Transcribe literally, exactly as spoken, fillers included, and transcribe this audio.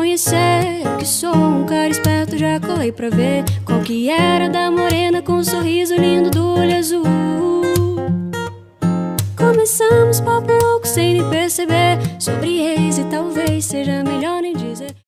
conhecer. Eu que sou um cara esperto, já colei pra ver qual que era da morena com um sorriso lindo do olho azul. Começamos papo louco sem nem perceber sobre ex, e talvez seja melhor nem dizer.